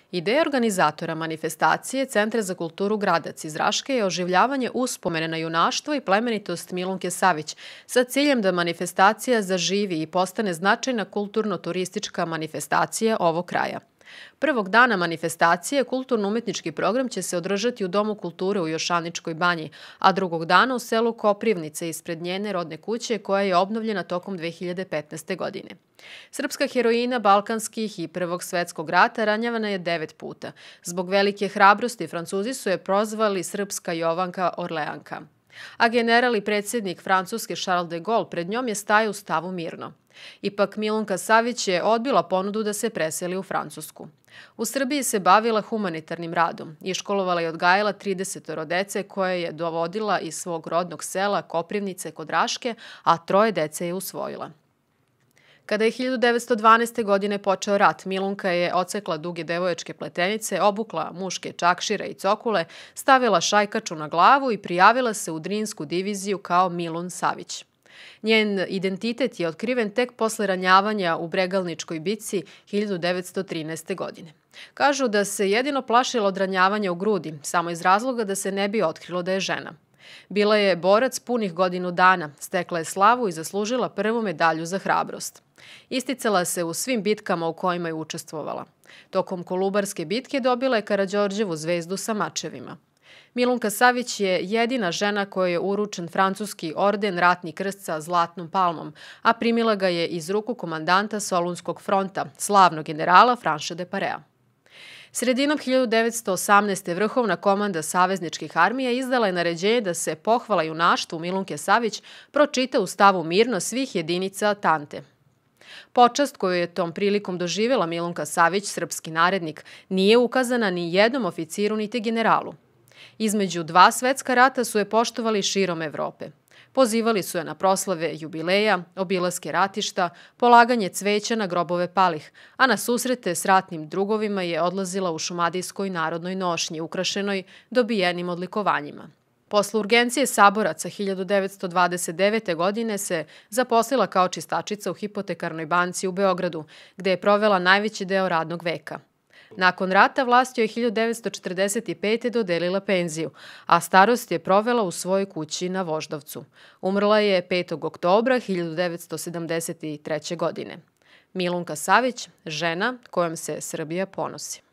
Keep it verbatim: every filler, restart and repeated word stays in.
Ideja organizatora manifestacije Centra za kulturu Gradac iz Raške je oživljavanje uspomene na junaštvo i plemenitost Milunke Savić sa ciljem da manifestacija zaživi i postane značajna kulturno-turistička manifestacija ovog kraja. Prvog dana manifestacije kulturno-umetnički program će se održati u Domu kulture u Jošaničkoj banji, a drugog dana u selu Koprivnice ispred njene rodne kuće koja je obnovljena tokom dve hiljade petnaeste. godine. Srpska heroina balkanskih i Prvog svetskog rata ranjavana je devet puta. Zbog velike hrabrosti Francuzi su je prozvali Srpska Jovanka Orleanka. A general i predsjednik Francuske Charles de Gaulle pred njom je stajao u stavu mirno. Ipak Milunka Savić je odbila ponudu da se preseli u Francusku. U Srbiji se bavila humanitarnim radom i školovala i odgajala tridesetoro dece koje je dovodila iz svog rodnog sela Koprivnice kod Raške, a troje dece je usvojila. Kada je hiljadu devetsto dvanaeste. godine počeo rat, Milunka je ocekla duge devojačke pletenice, obukla muške čakšire i cokule, stavila šajkaču na glavu i prijavila se u Drinsku diviziju kao Milun Savić. Njen identitet je otkriven tek posle ranjavanja u Bregalničkoj bici hiljadu devetsto trinaeste. godine. Kažu da se jedino plašila od ranjavanja u grudi, samo iz razloga da se ne bi otkrilo da je žena. Bila je borac punih godinu dana, stekla je slavu i zaslužila prvu medalju za hrabrost. Isticala se u svim bitkama u kojima je učestvovala. Tokom Kolubarske bitke dobila je Karađorđevu zvezdu sa mačevima. Milunka Savić je jedina žena kojoj je uručen francuski orden Ratni krst sa zlatnom palmom, a primila ga je iz ruku komandanta Solunskog fronta, slavnog generala Franša de Parea. Sredinom hiljadu devetsto osamnaeste. vrhovna komanda savezničkih armija izdala je naređenje da se pohvala junaštvu Milunke Savić pročita u stavu mirno svih jedinica Tante. Počast koju je tom prilikom doživjela Milunka Savić, srpski narednik, nije ukazana ni jednom oficiru niti generalu. Između dva svetska rata su je poštovali širom Evrope. Pozivali su je na proslave jubileja, obilaske ratišta, polaganje cveća na grobove palih, a na susrete s ratnim drugovima je odlazila u šumadijskoj narodnoj nošnji, ukrašenoj dobijenim odlikovanjima. Posle urgencije saboraca hiljadu devetsto dvadeset devete. godine se zaposlila kao čistačica u hipotekarnoj banci u Beogradu, gde je provela najveći deo radnog veka. Nakon rata vlast joj je hiljadu devetsto četrdeset pete. dodelila penziju, a starost je provela u svojoj kući na Voždovcu. Umrla je petog oktobra hiljadu devetsto sedamdeset treće. godine. Milunka Savić, žena kojom se Srbija ponosi.